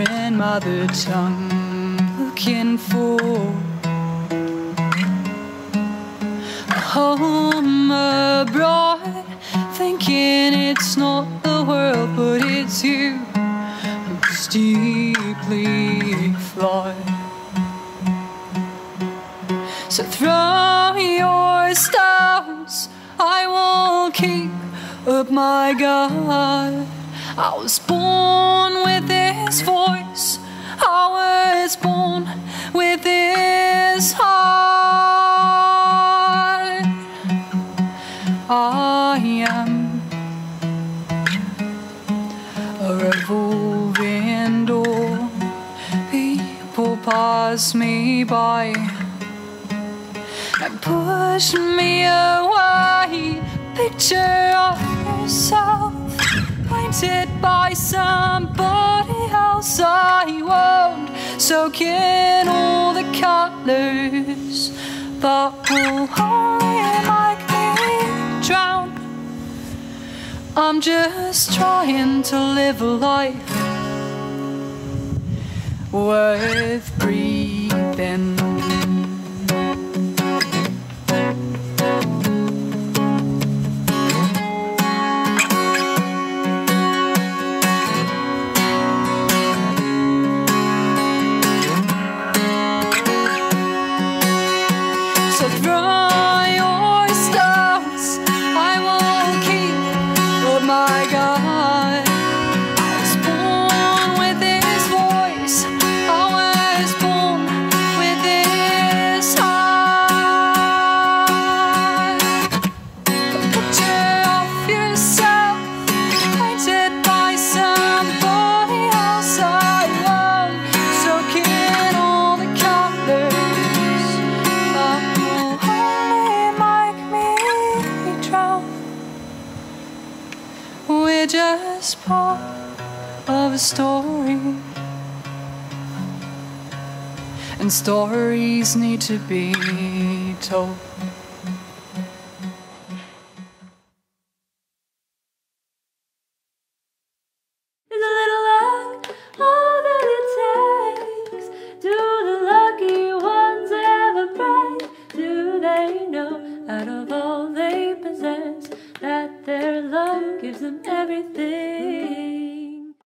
foreign mother tongue, looking for a home abroad, thinking it's not the world but it's you who's deeply flawed. So throw your stones, I won't keep up my guard. I was born with this voice, I was born with this heart. I am a revolving door. People pass me by and push me away. Picture of yourself painted by somebody else. I won't soak in all the colors that will only make me drown. I'm just trying to live a life worth breathing. So throw your stones, I won't keep up my guard. I was born with this voice, I was born with this heart. A picture of yourself painted by somebody else. I won't soak in all the colors. We're just part of a story, and stories need to be told. Is a little luck all that it takes? Do the lucky ones ever pray? Do they know out of all they possess that their love gives them everything?